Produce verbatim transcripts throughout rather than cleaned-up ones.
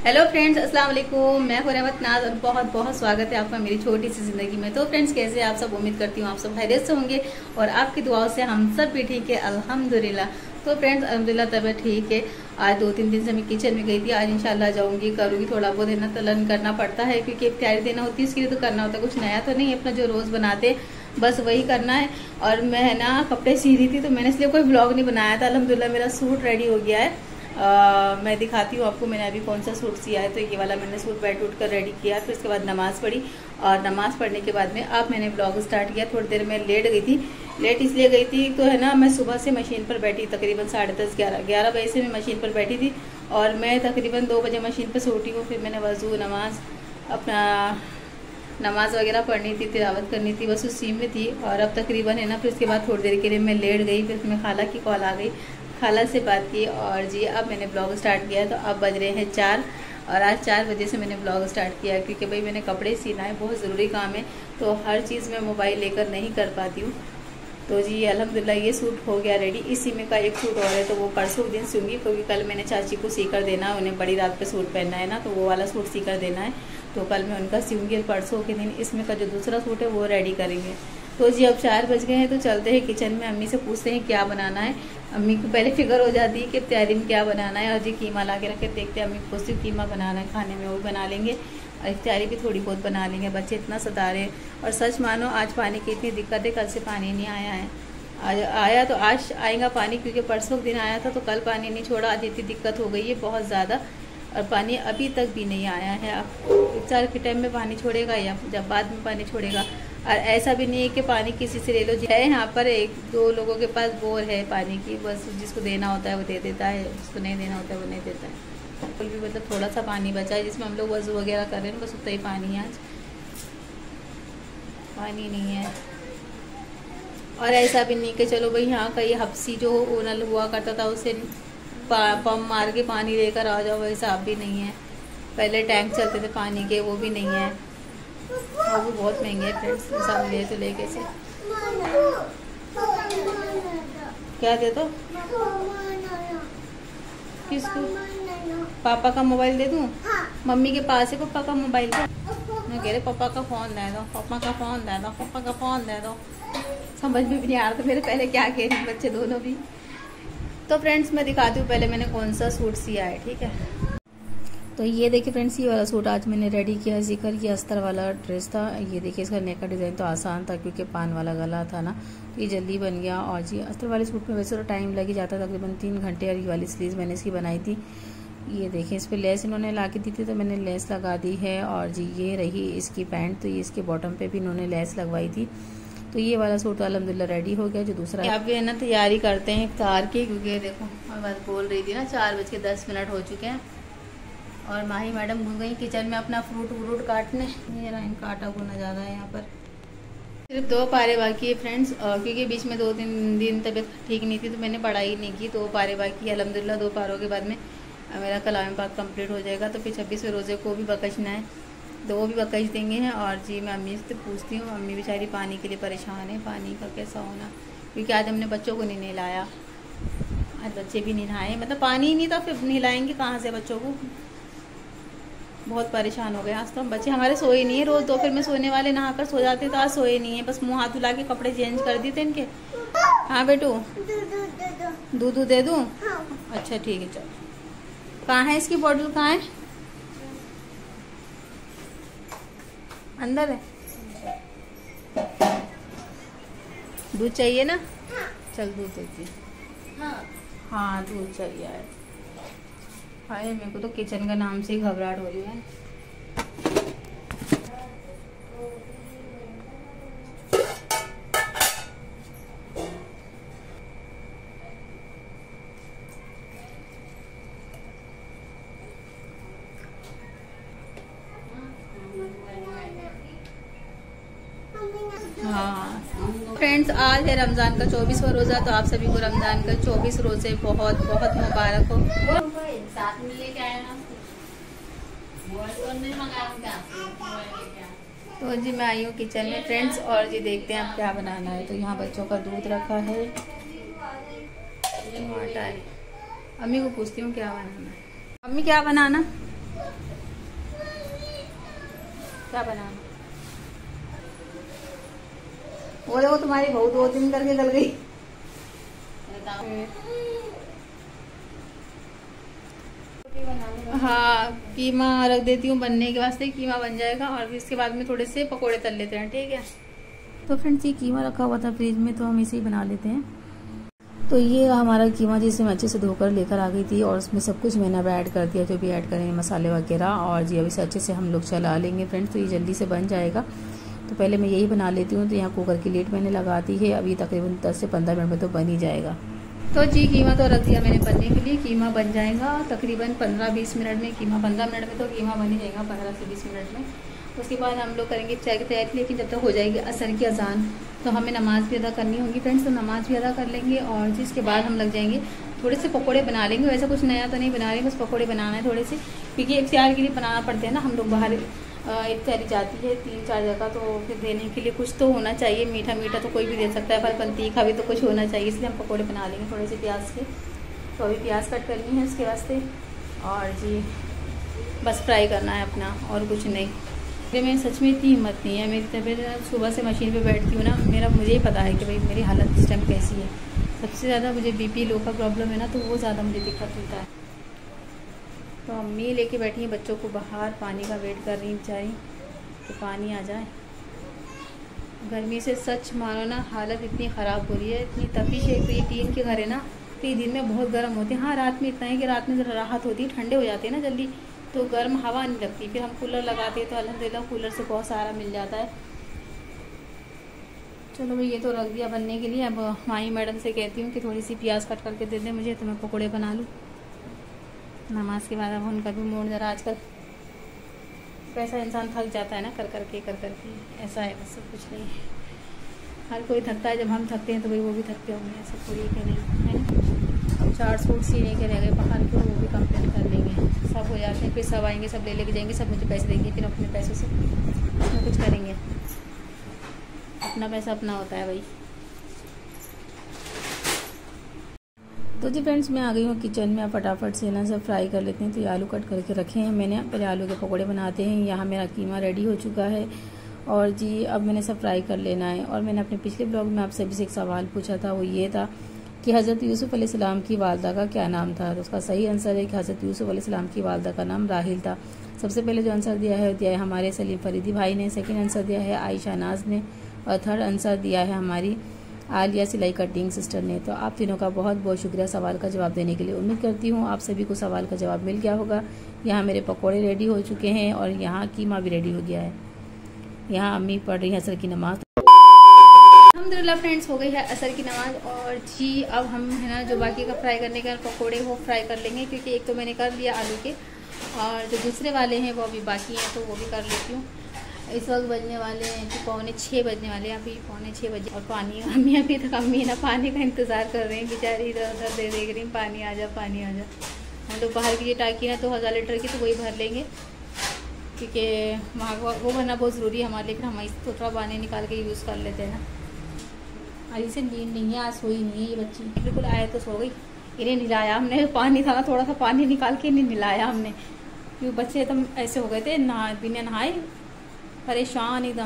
Hello friends, अस्सलाम वालेकुम। मैं हूं रहमत नाज और बहुत बहुत स्वागत है आपका मेरी छोटी सी ज़िंदगी में। तो फ्रेंड्स, कैसे आप सब? उम्मीद करती हूँ आप सब खैरियत से होंगे और आपकी दुआओं से हम सब भी ठीक है, अल्हम्दुलिल्लाह। तो फ्रेंड्स, अल्हम्दुलिल्लाह तबीयत ठीक है। आज दो तीन दिन से मैं किचन में गई थी। आज इंशाल्लाह जाऊंगी, करूँगी। थोड़ा बहुत है ना तलन करना पड़ता है क्योंकि एक तैयारी देना होती है, इसके लिए तो करना होता है। कुछ नया तो नहीं है, अपना जो रोज़ बनाते बस वही करना है। और मैं है ना कपड़े सी रही थी तो मैंने इसलिए कोई व्लॉग नहीं बनाया था। अल्हम्दुलिल्लाह मेरा सूट रेडी हो गया है। Uh, मैं दिखाती हूँ आपको मैंने अभी कौन सा सूट सिया है। तो ये वाला मैंने सूट बैठ उठ कर रेडी किया। फिर उसके बाद नमाज़ पढ़ी और नमाज़ पढ़ने के बाद में अब मैंने ब्लॉग स्टार्ट किया। थोड़ी देर में लेट गई थी। लेट इसलिए गई थी तो है ना, मैं सुबह से मशीन पर बैठी, तकरीबन साढ़े दस ग्यारह ग्यारह बजे से मैं मशीन पर बैठी थी और मैं तकरीबन दो बजे मशीन पर से उठी हूँ। फिर मैंने वज़ू, नमाज, अपना नमाज़ वगैरह पढ़नी थी, तिलावत करनी थी, बस उसी में थी। और अब तकरीबन है ना, फिर उसके बाद थोड़ी देर के लिए मैं लेट गई। फिर मैं खाला की कॉल आ गई, खाला से बात की और जी अब मैंने ब्लॉग स्टार्ट किया। तो अब बज रहे हैं चार और आज चार बजे से मैंने ब्लॉग स्टार्ट किया क्योंकि भाई मैंने कपड़े सीना है, बहुत ज़रूरी काम है। तो हर चीज़ मैं मोबाइल लेकर नहीं कर पाती हूँ। तो जी अल्हम्दुलिल्लाह ये सूट हो गया रेडी। इसी में का एक सूट और है तो वो परसों दिन सूंगी क्योंकि कल मैंने चाची को सी कर देना है। उन्हें बड़ी रात पे सूट पहनना है ना, तो वो वाला सूट सी कर देना है। तो कल मैं उनका सीऊँगी और परसों के दिन इसमें का जो दूसरा सूट है वो रेडी करेंगे। तो जी अब चार बज गए हैं तो चलते हैं किचन में। अम्मी से पूछते हैं क्या बनाना है। अम्मी को पहले फिक्र हो जाती है कि तैयारी में क्या बनाना है। और जी कीमा ला के रखे, देखते हैं। अम्मी को पूछती हूँ कीमा बनाना है खाने में, वो भी बना लेंगे और इफ्तारी भी थोड़ी बहुत बना लेंगे। बच्चे इतना सता रहे हैं और सच मानो आज पानी की इतनी दिक्कत है, कल से पानी नहीं आया है। आज आया तो आज आएगा पानी क्योंकि परसों दिन आया था तो कल पानी नहीं छोड़ा। आज इतनी दिक्कत हो गई है बहुत ज़्यादा और पानी अभी तक भी नहीं आया है। अब इफ्तार के टाइम में पानी छोड़ेगा या जब बाद में पानी छोड़ेगा। और ऐसा भी नहीं है कि पानी किसी से ले लो, है यहाँ पर एक दो लोगों के पास बोर है पानी की, बस जिसको देना होता है वो दे देता है, जिसको नहीं देना होता है वो नहीं देता है। बिल्कुल भी मतलब थोड़ा सा पानी बचा है जिसमें हम लोग वज़ू वगैरह कर रहे हैं, बस उतना ही पानी है। आज पानी नहीं है। और ऐसा भी नहीं कि चलो भाई यहाँ का ये हफ्सी जो ओनल हुआ करता था उसे पंप मार के पानी लेकर आ जाओ, वैसा अब भी नहीं है। पहले टैंक चलते थे पानी के, वो भी नहीं है और वो बहुत महंगे है फ्रेंड्स। सब ले तो लेके से क्या दे दो किसको? पापा का मोबाइल दे दूँ? मम्मी के पास है पापा का मोबाइल। मैं कह रहे पापा का फ़ोन दे दो, पापा का फ़ोन दे दो, पापा का फ़ोन दे दो। समझ में भी नहीं आ रहा था मेरे पहले क्या कह रहे हैं बच्चे दोनों भी। तो फ्रेंड्स मैं दिखाती हूँ पहले मैंने कौन सा सूट सिया है, ठीक है। तो ये देखिए फ्रेंड्स, ये वाला सूट आज मैंने रेडी किया है। जिक्र ये अस्तर वाला ड्रेस था। ये देखिए इसका नेक का डिज़ाइन तो आसान था क्योंकि पान वाला गला था ना, तो ये जल्दी बन गया। और जी अस्तर वाले सूट में वैसे तो टाइम लग ही जाता था, तकरीबन तीन घंटे। और ये वाली स्लीव मैंने इसकी बनाई थी। ये देखिए इस पर लेस इन्होंने ला के दी थी तो मैंने लेस लगा दी है। और जी ये रही इसकी पैंट, तो ये इसके बॉटम पे भी इन्होंने लेस लगवाई थी। तो ये वाला सूट तो अल्हम्दुलिल्लाह रेडी हो गया। जो दूसरा यहाँ पे है ना तैयारी करते हैं इफ्तार की, क्योंकि देखो मैं बात बोल रही थी ना, चार बज के दस मिनट हो चुके हैं और माही मैडम घुस गई किचन में अपना फ्रूट व्रूट काटने। ये रहा इनका आटा गुना ज़्यादा है यहाँ पर। सिर्फ दो पारे बाकी है फ्रेंड्स, क्योंकि बीच में दो तीन दिन तबीयत ठीक नहीं थी तो मैंने पढ़ाई नहीं की। दो पारे बाकी है अल्हम्दुलिल्लाह। दो पारों के बाद में मेरा कलाम पाक कंप्लीट हो जाएगा। तो फिर छब्बीसवें रोज़े को भी बकशना है, तो वो भी बकश देंगे हैं। और जी मैं अम्मी से पूछती हूँ, अम्मी बेचारी पानी के लिए परेशान है, पानी का कैसा होना, क्योंकि आज हमने बच्चों को नहीं नहलाया। आज बच्चे भी नहीं नहाए, मतलब पानी ही नहीं था, फिर नहलाएंगे कहाँ से बच्चों को। बहुत परेशान हो गए आज तो हम। बच्चे हमारे सोए नहीं है, रोज़ दोपहर में सोने वाले नहा कर सो जाते, तो आज सोए नहीं है। बस मुँह हाथ धुला के कपड़े चेंज कर दिए थे इनके। हाँ बेटू, दूध दूध दे दूँ? अच्छा ठीक है चलो। कहाँ है इसकी बॉटल, कहाँ है? अंदर है। दूध चाहिए ना? चल दूध देती। हाँ दूध चाहिए है। हाय मेरे को तो किचन का नाम से ही घबराहट हो रही है। हाँ फ्रेंड्स, आज है रमज़ान का चौबीसवां रोज़ा। तो आप सभी को रमज़ान का चौबीस रोज़े बहुत बहुत मुबारक हो। तो जी मैं आई हूँ किचन में फ्रेंड्स और जी देखते हैं अब क्या बनाना है। तो यहाँ बच्चों का दूध रखा है, आटा है। अम्मी को पूछती हूँ क्या बनाना है। अम्मी क्या बनाना? क्या बनाना? वो देखो तुम्हारी बहू दो दिन करके गल गई। हाँ, कीमा रख देती हूँ बनने के वास्ते, कीमा बन जाएगा और इसके बाद में थोड़े से पकोड़े तल लेते हैं, ठीक है। तो फ्रेंड्स ये कीमा रखा हुआ था फ्रिज में, तो हम इसे ही बना लेते हैं। तो ये हमारा कीमा जिसे मैं अच्छे से धोकर लेकर आ गई थी और उसमें सब कुछ मैंने अब ऐड कर दिया, जो भी ऐड करेंगे मसाले वगैरह। और जी अब इसे अच्छे से हम लोग चला लेंगे फ्रेंड्स, तो ये जल्दी से बन जाएगा। तो पहले मैं यही बना लेती हूँ। तो यहाँ कुकर की लीड मैंने लगा दी है, अभी तकरीबन दस से पंद्रह मिनट में तो बन ही जाएगा। तो जी कीमा तो रख दिया मैंने बनने के लिए, कीमा बन जाएगा तकरीबन पंद्रह बीस मिनट में। कीमा पंद्रह मिनट में तो कीमा बन ही जाएगा, पंद्रह से बीस मिनट में। उसके बाद हम लोग करेंगे चाय की तैयारी, लेकिन जब तक हो जाएगी असर की अजान तो हमें नमाज़ भी अदा करनी होगी फ्रेंड्स। तो नमाज़ भी अदा कर लेंगे और जिसके बाद हम लग जाएंगे थोड़े से पकोड़े बना लेंगे। वैसे कुछ नया तो नहीं बना रहे, बस पकोड़े बनाना है थोड़े से, क्योंकि इफ्तियार के लिए बनाना पड़ते हैं ना। हम लोग बाहर इफ्तियारी जाती है तीन चार जगह, तो फिर देने के लिए कुछ तो होना चाहिए। मीठा मीठा तो कोई भी दे सकता है, फल तीखा भी तो कुछ होना चाहिए, इसलिए हम पकोड़े बना लेंगे थोड़े से प्याज के। तो अभी प्याज कट करनी है उसके वास्ते, और जी बस फ्राई करना है अपना, और कुछ नहीं। मेरे सच में इतनी हिम्मत नहीं है, मेरी तबीयत सुबह से मशीन पे बैठती हूँ ना, मेरा मुझे ही पता है कि भाई मेरी हालत इस टाइम कैसी है। सबसे ज़्यादा मुझे बीपी लो का प्रॉब्लम है ना, तो वो ज़्यादा मुझे दिक्कत होता है। तो अम्मी लेके बैठी हैं बच्चों को बाहर, पानी का वेट कर रही बेचारी कि पानी आ जाए। गर्मी से सच मानो ना हालत इतनी ख़राब हो रही है, इतनी तपिश है। तो ये टीन के घर है ना, तो ये दिन में बहुत गर्म होते हैं। हाँ रात में इतना है कि रात में ज़रा राहत होती है, ठंडे हो जाते हैं ना जल्दी, तो गर्म हवा नहीं लगती। फिर हम कूलर लगाते हैं तो अल्हम्दुलिल्लाह कूलर से बहुत सारा मिल जाता है। चलो भाई ये तो रख दिया बनने के लिए। अब माई मैडम से कहती हूँ कि थोड़ी सी प्याज कट करके दे दें मुझे, तो मैं पकोड़े बना लूँ नमाज के बाद। अब उनका भी मूड ज़रा आजकल कैसा, इंसान थक जाता है ना कर करके कर करके, ऐसा है बस, सब कुछ नहीं है। हर कोई थकता है, जब हम थकते हैं तो भाई वो भी थकते होंगे, ऐसा थोड़ी के नहीं है ना। अब चार सूट सीने के रह गए बाहर के, वो भी कंप्लीट कर लेंगे, सब हो जाते हैं। फिर सब आएंगे, सब ले लेके जाएंगे, सब मुझे पैसे देंगे, फिर अपने पैसों से अपना कुछ करेंगे। अपना पैसा अपना होता है भाई। तो जी फ्रेंड्स मैं आ गई हूँ किचन में। फटाफट से ना सब फ्राई कर लेते हैं। तो ये आलू कट करके रखे हैं मैंने, पहले आलू के पकोड़े बनाते हैं। यहाँ मेरा कीमा रेडी हो चुका है और जी अब मैंने सब फ्राई कर लेना है। और मैंने अपने पिछले ब्लॉग में आप सभी से एक सवाल पूछा था, वो ये था कि हज़रत यूसुफ अलैहिस्सलाम की वालदा का क्या नाम था। तो उसका सही आंसर है कि हज़रत यूसुफ अलैहिस्सलाम की वालदा का नाम राहिल था। सबसे पहले जो आंसर दिया है दिया है हमारे सलीम फरीदी भाई ने, सेकंड आंसर दिया है आयशा नाज ने, और थर्ड आंसर दिया है हमारी आलिया सिलाई कटिंग सिस्टर ने। तो आप तीनों का बहुत बहुत शुक्रिया सवाल का जवाब देने के लिए। उम्मीद करती हूँ आप सभी को सवाल का जवाब मिल गया होगा। यहाँ मेरे पकौड़े रेडी हो चुके हैं और यहाँ कीमा भी रेडी हो गया है। यहाँ अम्मी पढ़ रही है असर की नमाज। अल्हम्दुलिल्लाह फ्रेंड्स हो गई है असर की नमाज। और जी अब हम है ना जो बाकी का फ्राई करने का पकोड़े वो फ्राई कर लेंगे, क्योंकि एक तो मैंने कर लिया आलू के, और जो दूसरे वाले हैं वो अभी बाकी हैं, तो वो भी कर लेती हूँ। इस वक्त बजने वाले हैं कि पौने छः बजने वाले हैं, अभी पौने छः बजे। और पानी अम्मी अभी तक अम्मी ना पानी का इंतज़ार कर रहे हैं बेचारी, इधर उधर दे देख रही पानी आ जा पानी आ जा। हम लोग बाहर की ये टाकी ना तो हज़ार लीटर की, तो वही भर लेंगे, क्योंकि वहाँ वो भरना बहुत ज़रूरी है हमारे लिए। फिर हम इस तो थोड़ा पानी निकाल के यूज़ कर लेते हैं ना। अभी से नींद नहीं है, आज सोई नहीं है ये बच्ची, बिल्कुल आए तो सो गई। इन्हें नहलाया हमने, पानी था ना थोड़ा सा पानी निकाल के इन्हें नहलाया हमने, क्योंकि बच्चे एकदम ऐसे हो गए थे नहा बिना नहाए, परेशान एकदम।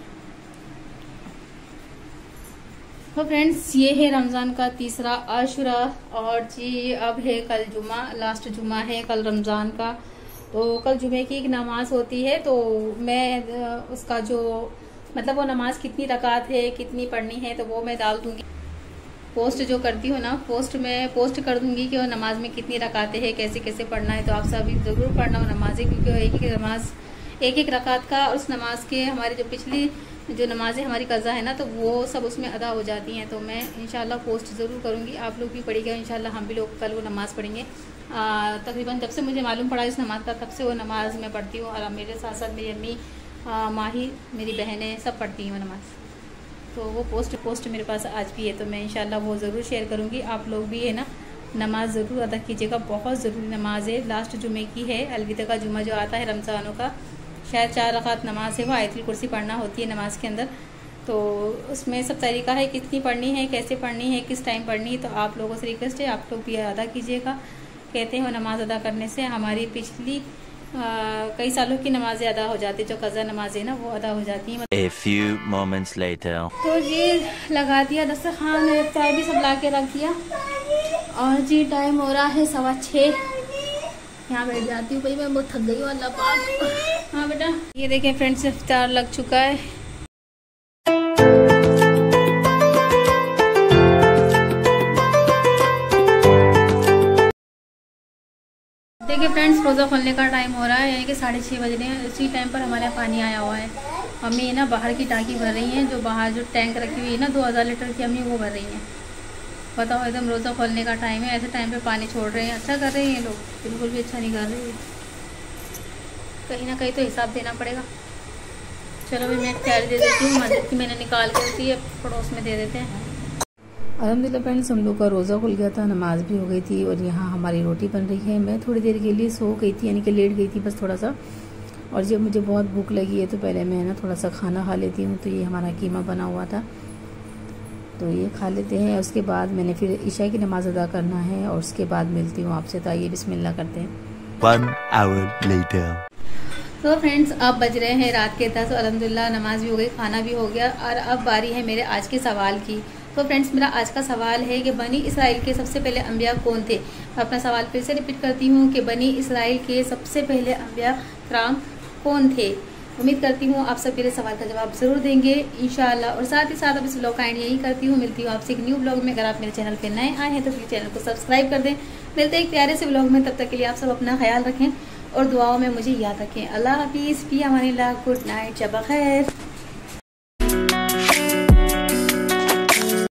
तो फ्रेंड्स ये है रमज़ान का तीसरा आशुरा, और जी अब है कल जुमा, लास्ट जुमा है कल रमज़ान का। तो कल जुमे की एक नमाज होती है, तो मैं उसका जो मतलब वो नमाज कितनी रकात है कितनी पढ़नी है तो वो मैं डाल दूंगी। पोस्ट जो करती हूँ ना, पोस्ट में पोस्ट कर दूंगी कि वो नमाज में कितनी रकातें हैं, कैसे कैसे पढ़ना है। तो आप सभी ज़रूर पढ़ना वो नमाज़ें, क्योंकि एक एक नमाज एक एक रकात का, और उस नमाज के हमारी जो पिछली जो नमाज़ें हमारी कज़ा है ना, तो वो सब उसमें अदा हो जाती हैं। तो मैं इंशाल्लाह पोस्ट ज़रूर करूँगी, आप लोग भी पढ़िएगा इंशाल्लाह। हम भी लोग कल वो नमाज़ पढ़ेंगे। तकरीबन जब से मुझे मालूम पड़ा इस नमाज का, तब से वो नमाज मैं पढ़ती हूँ। और मेरे साथ साथ मेरी अम्मी, माही, मेरी बहनें सब पढ़ती हैं वो नमाज़। तो वो पोस्ट पोस्ट मेरे पास आज भी है, तो मैं इंशाल्लाह वो ज़रूर शेयर करूँगी। आप लोग भी है ना नमाज ज़रूर अदा कीजिएगा, बहुत ज़रूरी नमाज है। लास्ट जुमे की है, अलविदा का जुमा जो आता है रमज़ानों का, शायद चार रकात नमाज है, वो आयतुल कुर्सी पढ़ना होती है नमाज के अंदर। तो उसमें सब तरीका है कितनी पढ़नी है, कैसे पढ़नी है, किस टाइम पढ़नी है। तो आप लोगों से रिक्वेस्ट है आप लोग भी अदा कीजिएगा। कहते हैं वो नमाज अदा करने से हमारी पिछली कई सालों की नमाजें अदा हो जाती, जो कज़ा नमाजें ना वो अदा हो जाती हैं। A few moments later. तो ये लगा दिया दस्तरखान, चाय भी सब ला के रख दिया और जी टाइम हो रहा है सवा छः। यहाँ बैठ जाती हूँ भाई, मैं बहुत थक गई हूँ अल्लाह पाक। हाँ बेटा, ये देखें फ्रेंड्स, इफ्तार लग चुका है। देखिए फ्रेंड्स, रोज़ा खोलने का टाइम हो रहा है, यानी कि साढ़े छः बज रहे हैं। इसी टाइम पर हमारे यहाँ पानी आया हुआ है। मम्मी ना बाहर की टांकी भर रही हैं, जो बाहर जो टैंक रखी हुई है ना दो हज़ार लीटर की, अम्मी वो भर रही हैं। बताओ, एकदम रोज़ा खोलने का टाइम है, ऐसे टाइम पे पानी छोड़ रहे हैं। अच्छा कर रहे हैं ये लोग, बिल्कुल भी अच्छा नहीं कर रहे हैं। कहीं ना कहीं तो हिसाब देना पड़ेगा। चलो भाई, मैं तैयारी दे देती हूँ, मस्जिद की मैंने निकाल के रखी है, पड़ोस में दे देते हैं। अल्हम्दुलिल्लाह फ्रेंड्स, हम लोग का रोज़ा खुल गया था, नमाज भी हो गई थी और यहाँ हमारी रोटी बन रही है। मैं थोड़ी देर के लिए सो गई थी, यानी कि लेट गई थी बस थोड़ा सा। और जब मुझे बहुत भूख लगी है तो पहले मैं ना थोड़ा सा खाना खा लेती हूँ। तो ये हमारा कीमा बना हुआ था, तो ये खा लेते हैं। उसके बाद मैंने फिर इशा की नमाज़ अदा करना है और उसके बाद मिलती हूँ आपसे। तो आइए बिस्मिल्लाह करते हैं। One hour later. तो फ्रेंड्स, अब बज रहे हैं रात के दस। अल्हम्दुलिल्लाह नमाज भी हो गई, खाना भी हो गया और अब बारी है मेरे आज के सवाल की। तो फ्रेंड्स, मेरा आज का सवाल है कि बनी इसराइल के सबसे पहले अंबिया कौन थे। मैं अपना सवाल फिर से रिपीट करती हूँ कि बनी इसराइल के सबसे पहले अंबिया कराम कौन थे। उम्मीद करती हूँ आप सब मेरे सवाल का जवाब जरूर देंगे इंशाअल्लाह। और साथ ही साथ अब इस ब्लॉग का एंड यही करती हूँ। मिलती हूँ आपसे एक न्यू ब्लॉग में। अगर आप मेरे चैनल पे नए आए हैं तो प्लीज चैनल को सब्सक्राइब कर दें। मिलते हैं एक प्यारे से ब्लॉग में, तब तक के लिए आप सब अपना ख्याल रखें और दुआओं में मुझे याद रखें। अल्लाह हाफिज़, फी अमानिल्लाह, गुड नाइट, शब खैर।